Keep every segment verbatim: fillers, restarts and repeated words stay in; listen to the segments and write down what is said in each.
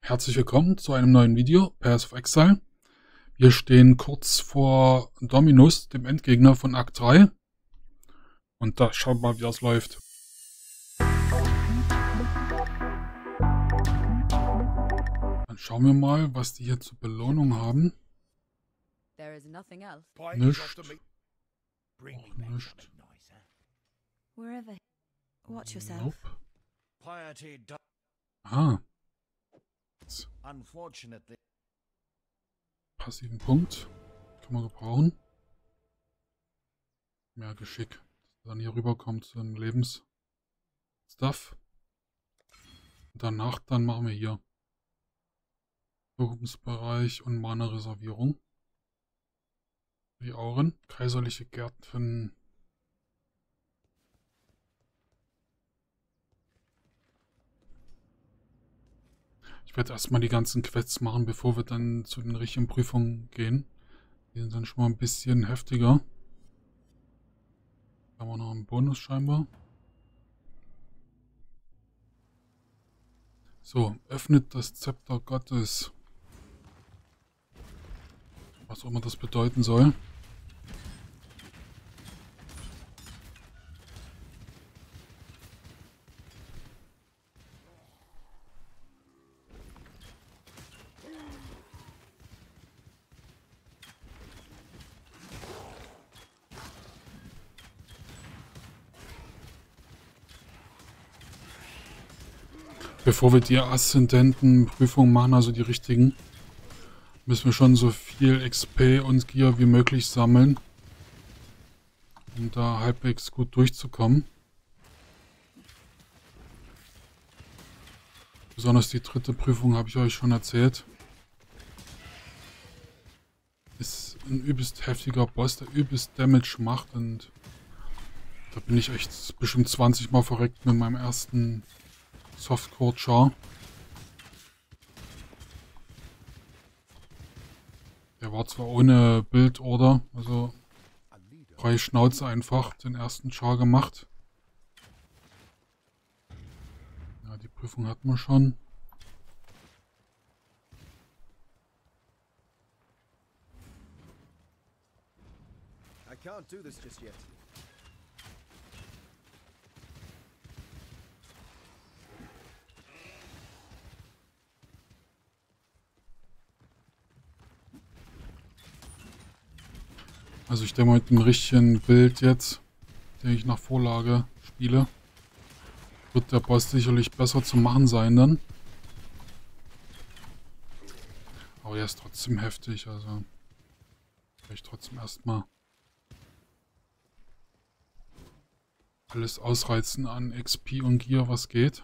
Herzlich willkommen zu einem neuen Video, Paths of Exile. Wir stehen kurz vor Dominus, dem Endgegner von Akt drei. Und da schauen wir mal, wie das läuft. Dann schauen wir mal, was die hier zur Belohnung haben. Nischt. Auch nischt. Nope. Ah. Passiven Punkt. Kann man gebrauchen. Mehr Geschick. Dass er dann hier rüberkommt zum Lebensstuff. Und danach dann machen wir hier Wirkungsbereich und Mana-Reservierung. Die Auren. Kaiserliche Gärten. Ich werde erstmal die ganzen Quests machen, bevor wir dann zu den richtigen Prüfungen gehen. Die sind dann schon mal ein bisschen heftiger. Da haben wir noch einen Bonus scheinbar. So, öffnet das Zepter Gottes. Was auch immer das bedeuten soll. Bevor wir die Aszendentenprüfung machen, also die richtigen, müssen wir schon so viel X P und Gear wie möglich sammeln, um da halbwegs gut durchzukommen. Besonders die dritte Prüfung habe ich euch schon erzählt. Ist ein übelst heftiger Boss, der übelst Damage macht, und da bin ich echt bestimmt zwanzig Mal verreckt mit meinem ersten Softcore-Char. Der war zwar ohne Bildorder, also freie Schnauze einfach den ersten Char gemacht. Ja, die Prüfung hatten wir schon. I can't do this just yet. Also ich denke mal mit dem richtigen Bild jetzt, den ich nach Vorlage spiele, wird der Boss sicherlich besser zu machen sein dann. Aber er ist trotzdem heftig, also vielleicht trotzdem erstmal alles ausreizen an X P und Gear, was geht.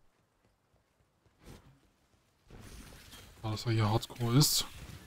Da dass er hier Hardcore ist.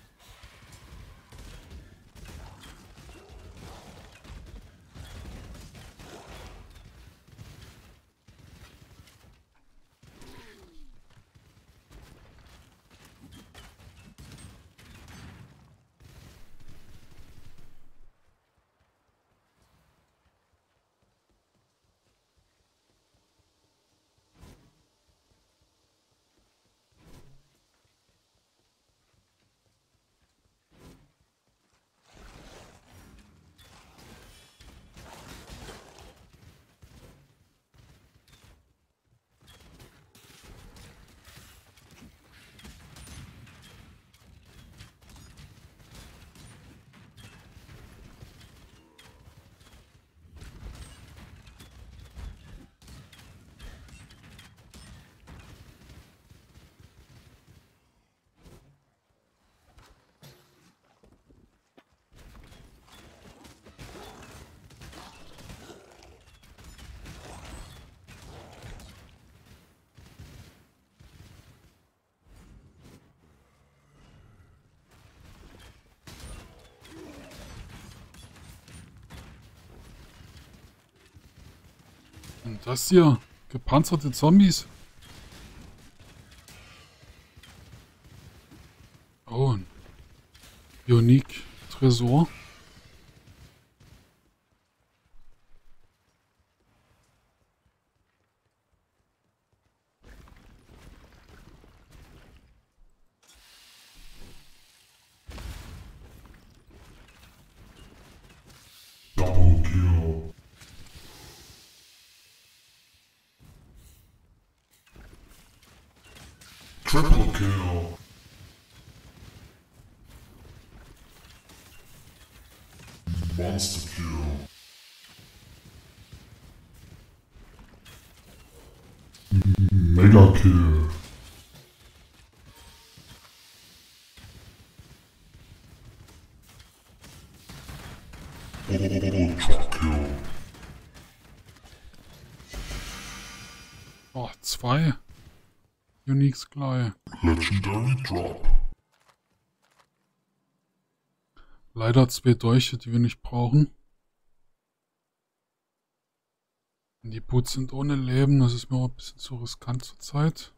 Und das hier, gepanzerte Zombies. Oh, ein Bionik-Tresor. Triple kill. Monster kill. Mega kill. Ultra kill. Oh, zwei. Uniques gleich. Legendary drop. Leider zwei Dolche, die wir nicht brauchen. Die Boots sind ohne Leben, das ist mir auch ein bisschen zu riskant zurzeit.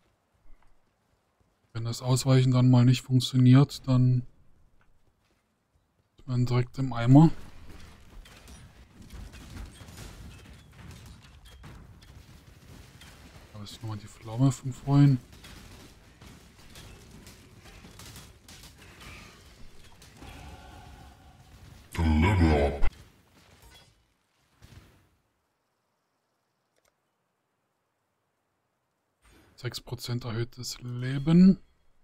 Wenn das Ausweichen dann mal nicht funktioniert, dann ist man direkt im Eimer. Da ist nochmal die Flamme von vorhin. Level up. sechs Prozent erhöhtes Leben.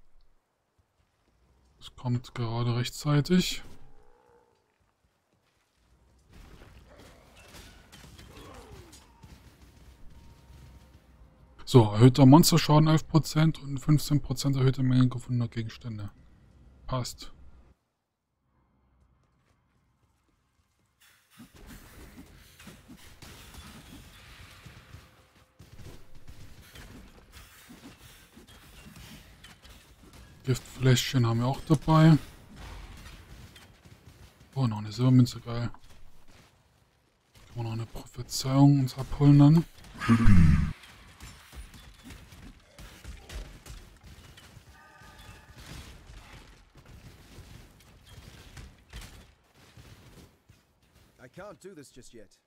Das kommt gerade rechtzeitig. So, erhöhter Monsterschaden elf Prozent und fünfzehn Prozent erhöhte Menge gefundener Gegenstände. Passt. Giftfläschchen haben wir auch dabei. Oh, noch eine Silbermünze, geil. Können wir noch eine Prophezeiung uns abholen dann. I can't do this just yet.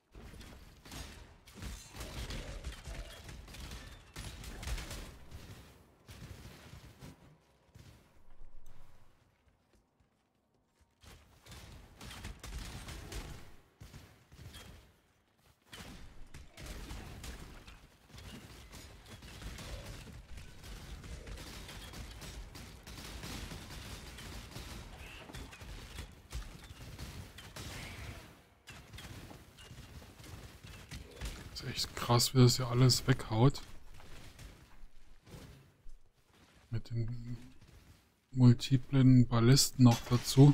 Ist echt krass, wie das hier alles weghaut. Mit den multiplen Ballisten noch dazu.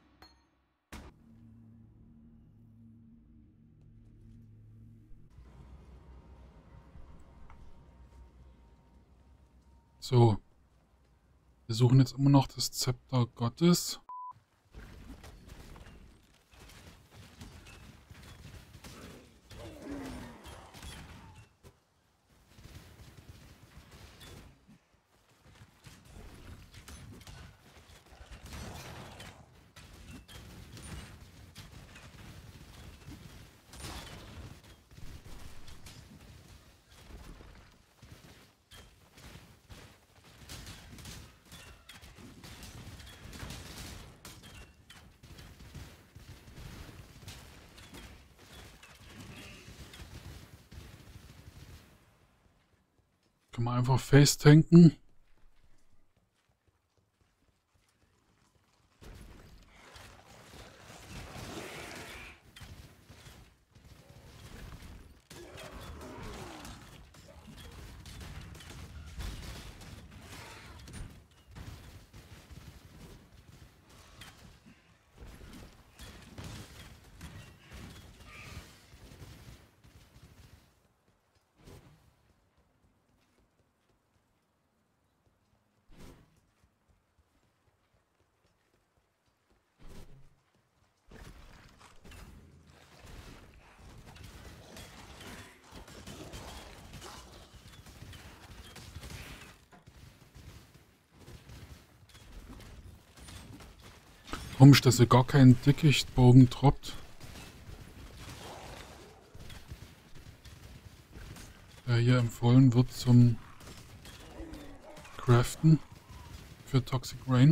So. Wir suchen jetzt immer noch das Zepter Gottes. Können wir einfach face tanken. Komisch, dass hier gar kein Dickichtbogen droppt. Der hier empfohlen wird zum Craften für Toxic Rain.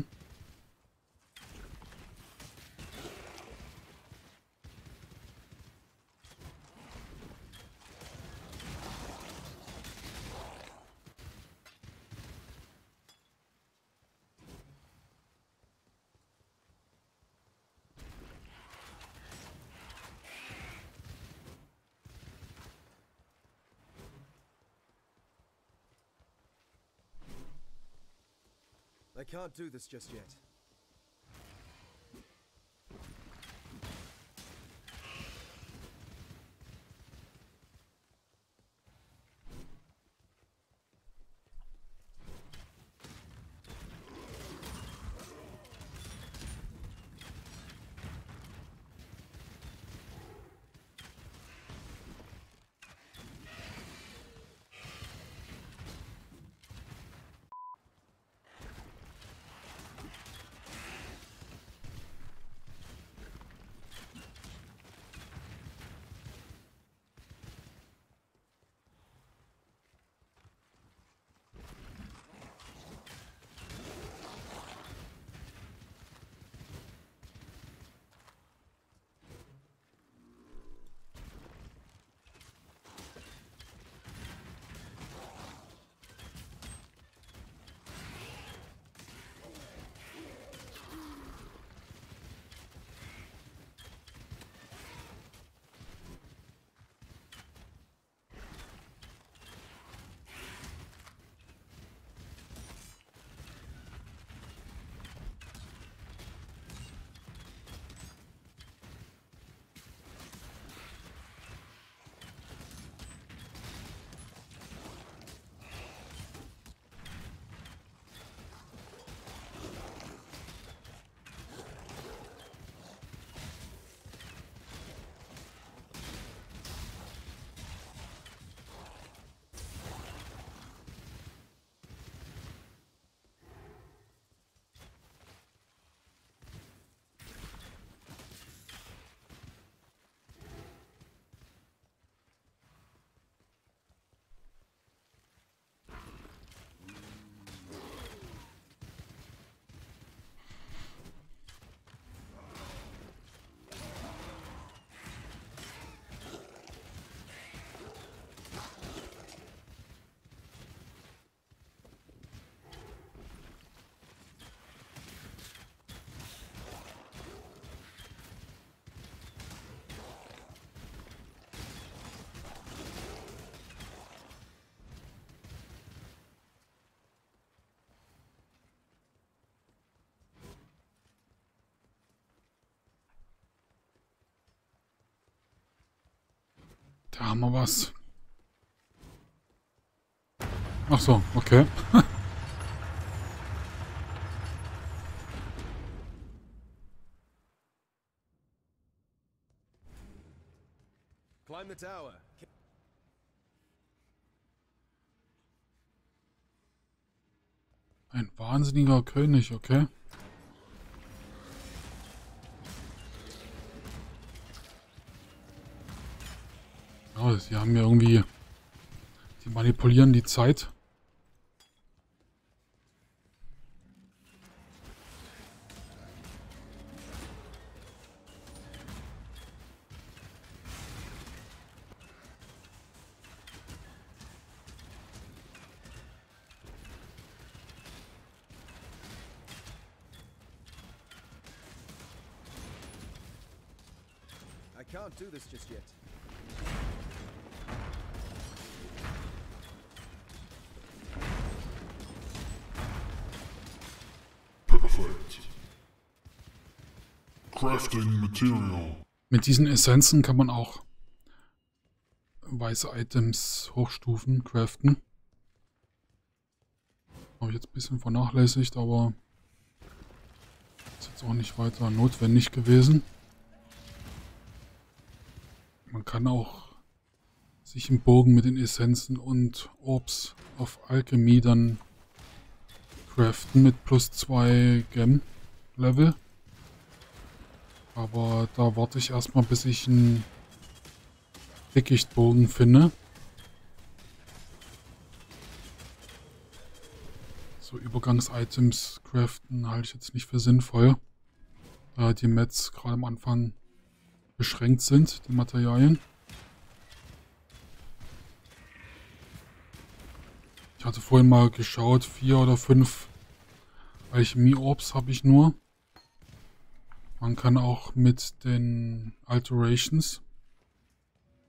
I can't do this just yet. Da haben wir was. Ach so, okay. Climb the tower. Ein wahnsinniger König, okay. Ja, sie haben ja irgendwie... Die manipulieren die Zeit. I can't do this just yet. Perfect. Crafting material. Mit diesen Essenzen kann man auch weiße Items hochstufen, craften. Habe ich jetzt ein bisschen vernachlässigt, aber ist jetzt auch nicht weiter notwendig gewesen. Man kann auch sich einen Bogen mit den Essenzen und Orbs auf Alchemie dann craften mit plus zwei Gem Level. Aber da warte ich erstmal, bis ich einen Dickichtbogen finde. So Übergangs-Items craften halte ich jetzt nicht für sinnvoll. Da die Mets gerade am Anfang beschränkt sind, die Materialien. Ich hatte vorhin mal geschaut, vier oder fünf Alchemie-Orbs habe ich nur. Man kann auch mit den Alterations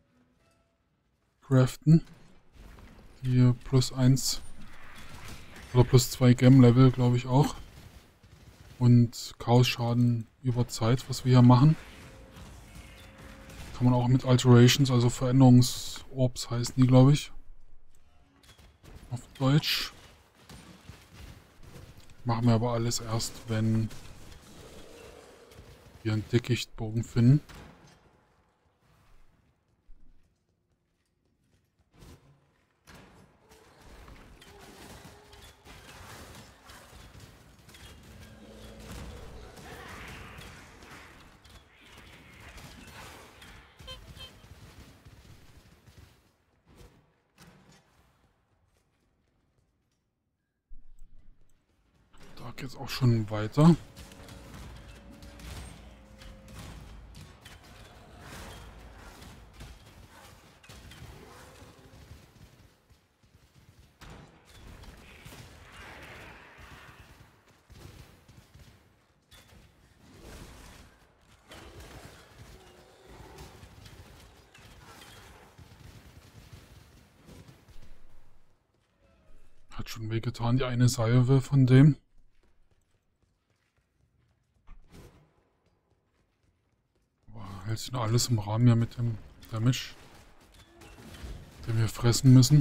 craften, die plus eins Oder plus zwei Gem-Level, glaube ich auch. Und Chaos-Schaden über Zeit, was wir hier machen. Kann man auch mit Alterations, also Veränderungsorbs heißen die, glaube ich. Auf Deutsch. Machen wir aber alles erst, wenn wir einen Dickichtbogen finden. Da geht es auch schon weiter. Hat schon wehgetan, die eine Salve von dem. Aber hält sich noch alles im Rahmen ja mit dem Damage, den wir fressen müssen.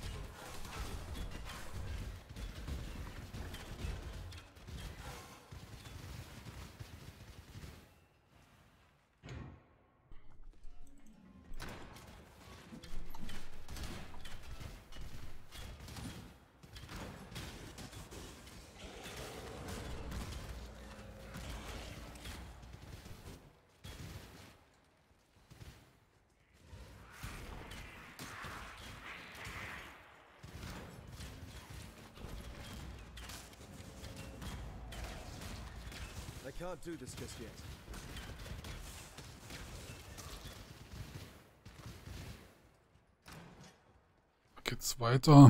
I can't do this just yet. Da geht's weiter.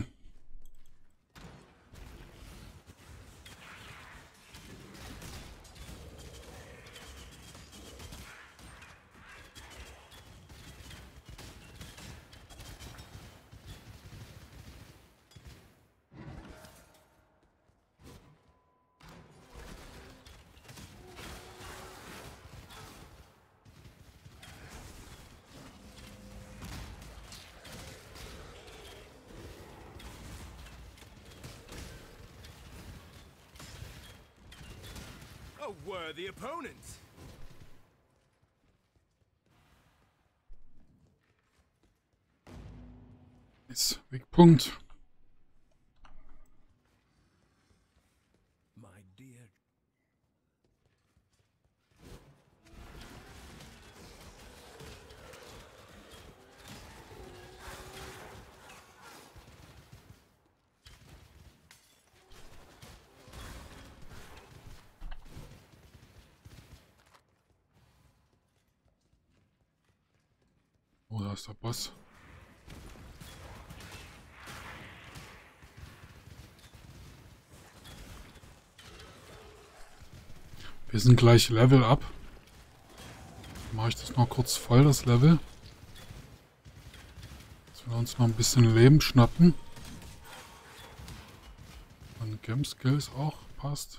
A worthy opponent. Ist Wegpunkt. My dear. Oh, da ist der Boss. Wir sind gleich Level up. Mache ich das noch kurz voll, das Level. Dass wir uns noch ein bisschen Leben schnappen. Und Gem Skills auch passt.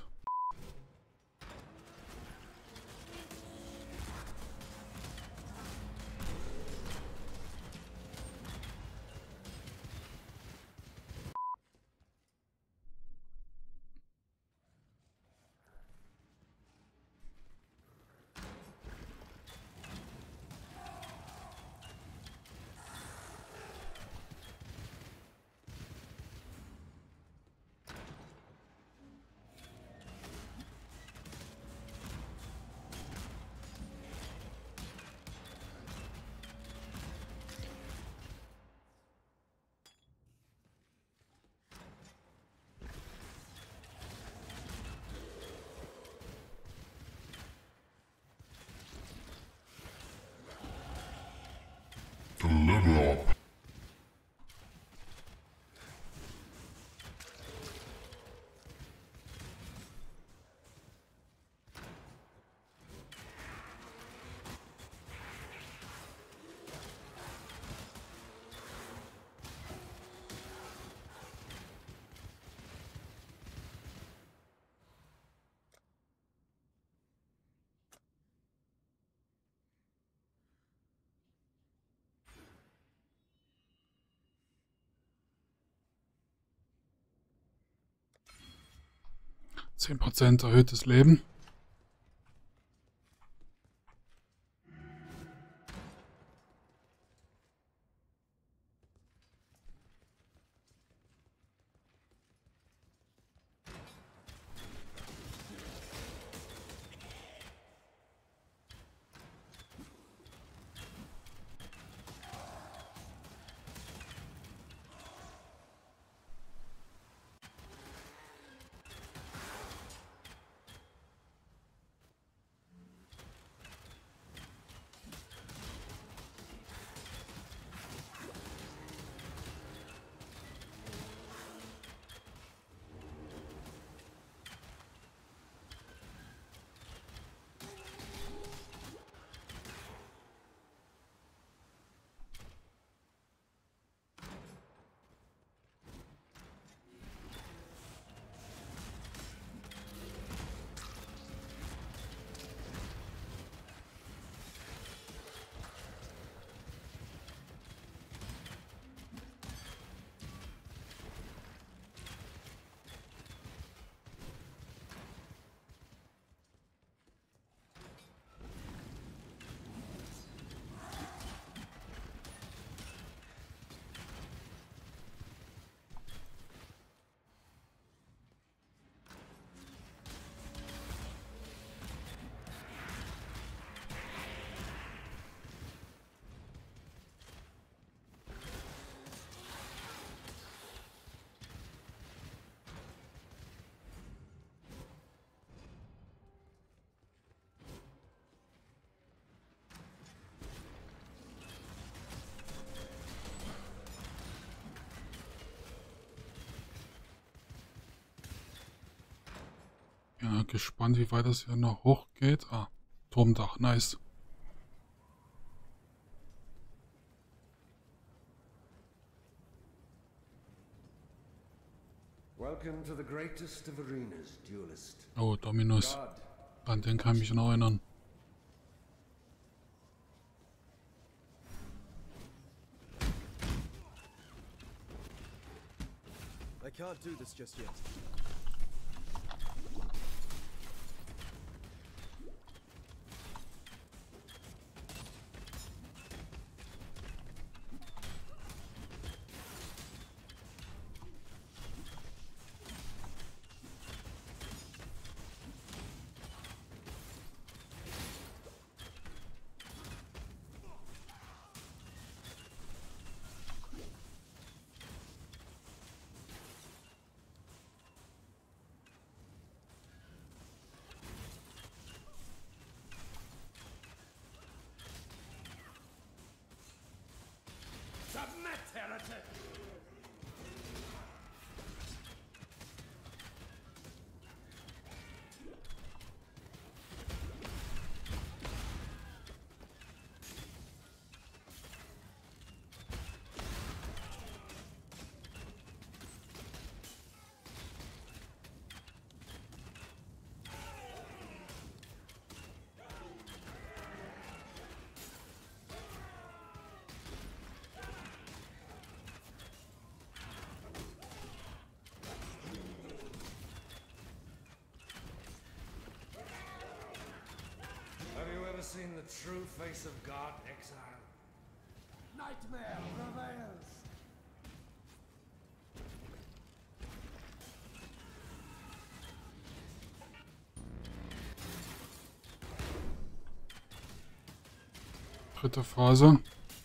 zehn Prozent erhöhtes Leben. Ja, gespannt, wie weit das hier noch hochgeht. Ah, Turmdach, nice. Welcome to the greatest of arenas, duelist. Oh, Dominus. God, An den kann ich mich noch erinnern. I can't do this just yet. Submit, heretic! Have you ever seen the true face of God, exile? Nightmare prevails! Dritte Phase.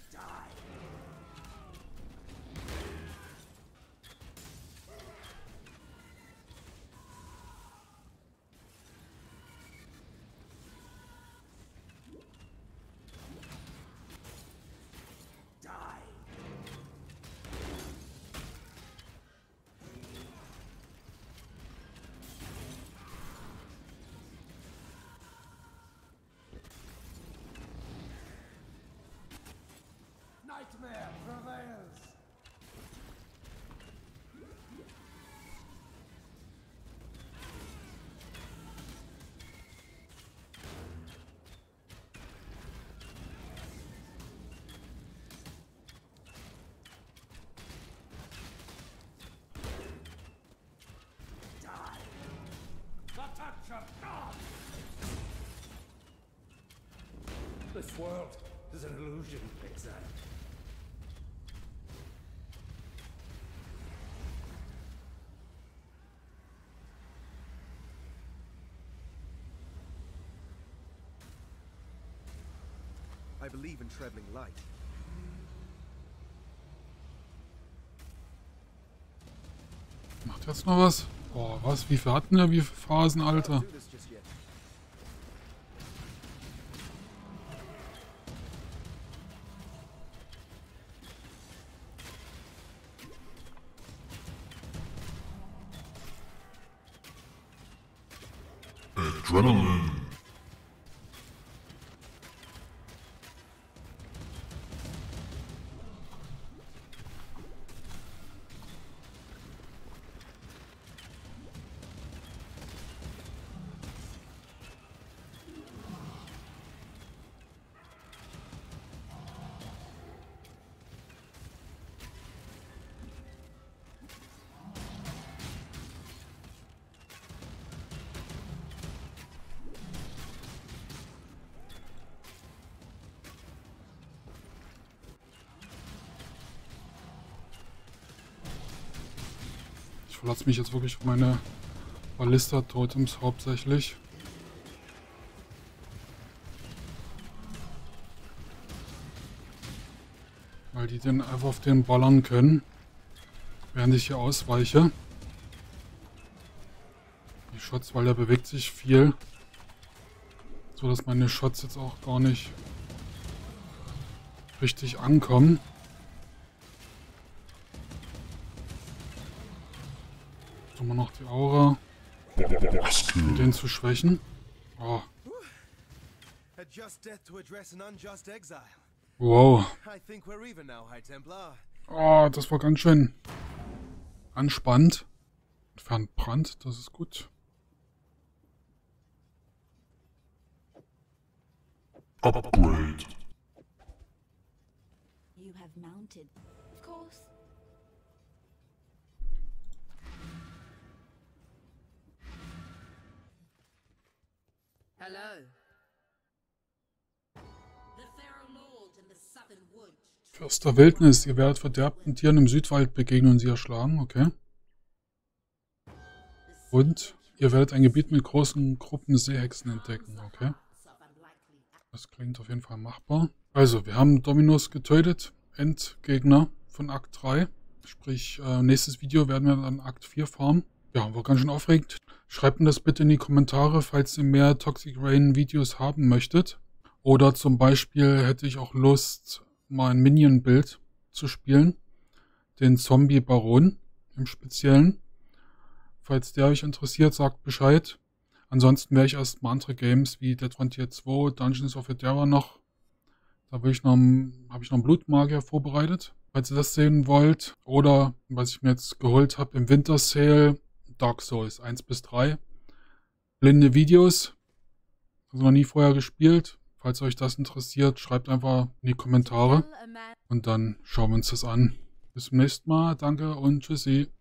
Nightmare prevails! This world is an illusion, exile. I believe in traveling light. Macht jetzt noch was? Boah, was? Wie viel hatten wir? Wie viele Phasen, Alter? Do this just yet. Adrenaline. Ich verlasse mich jetzt wirklich auf meine Ballista-Totems hauptsächlich. Weil die dann einfach auf den ballern können, während ich hier ausweiche. Die Shots, weil der bewegt sich viel. So dass meine Shots jetzt auch gar nicht richtig ankommen. Immer noch die Aura, um den zu schwächen. Oh. A just death to address an unjust exile. Wow. I think we're even now, High Templar. Oh, das war ganz schön anspannend. Entfernt Brand, das ist gut. Upgrade. You have mounted. Of course. Hello. The Pharaoh Lord in the Southern Wood. Fürster Wildnis, ihr werdet verderbten Tieren im Südwald begegnen und sie erschlagen, okay. Und ihr werdet ein Gebiet mit großen Gruppen Seehexen entdecken, okay. Das klingt auf jeden Fall machbar. Also, wir haben Dominus getötet, Endgegner von Akt drei. Sprich, äh, nächstes Video werden wir dann Akt vier farmen. Ja, war ganz schön aufregend. Schreibt mir das bitte in die Kommentare, falls ihr mehr Toxic Rain Videos haben möchtet. Oder zum Beispiel hätte ich auch Lust, mal ein Minion-Bild zu spielen. Den Zombie-Baron im Speziellen. Falls der euch interessiert, sagt Bescheid. Ansonsten werde ich erstmal andere Games wie Dead Frontier zwei, Dungeons of Edera noch. Da will ich noch, habe ich noch einen Blutmagier vorbereitet. Falls ihr das sehen wollt. Oder, was ich mir jetzt geholt habe im Winter Sale, Dark Souls eins bis drei. Blinde Videos. Also noch nie vorher gespielt. Falls euch das interessiert, schreibt einfach in die Kommentare. Und dann schauen wir uns das an. Bis zum nächsten Mal. Danke und tschüssi.